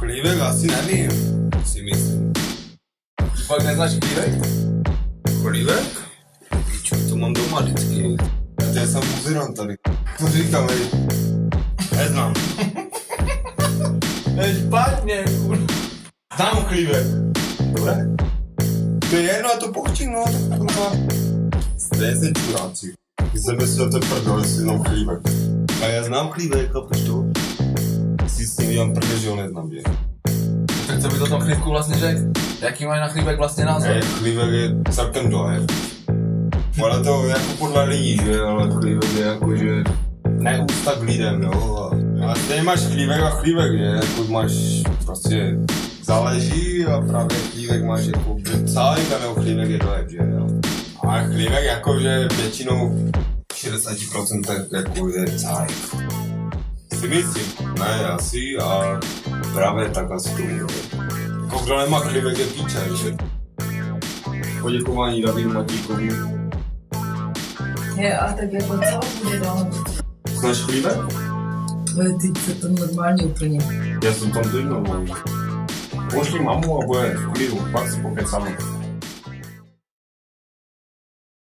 Chlívek asi nevím, si myslím. Fakt neznáš chlívek? Chlívek? Píču, to mám doma vždycky. Já jsem muzirant tady. To říkám, hej. Neznám. To je špatně, kurva. Znám chlívek. Dobré. To je jedno, já to pochčím, no, tak kurva. Stejně jsem čuráci. Když jsem myslel, to prdol, jestli znám chlívek. A já znám chlívek, chápeš to? Si s ním dělám prdel, že ho neznám, že? Tak co by to tom chlívku vlastně řekl? Jaký mají na chlívek vlastně názor? Chlívek je celkem doher. Ale to jako podle lidí, že? Ale chlívek je jako, že neústa k lidem, jo? Ale stejně máš chlívek a chlívek, že? Jako máš prostě záleží a právě chlívek máš jako cájk a nebo chlívek je doher, že? Jo? A chlívek jako, že většinou 60% jako je cájk. Si myslím, ne asi a právě tak asi to může. Jako kdo nemá chlívek je píče, že? Poděkování Davidu Matíkovi. Je, a tak jako co bude dál? Znáš chlívek? Ale ty se to normálně úplně. Já jsem tam teď normálně. Pošli mamu a bude v klidu, pak si pokecáme.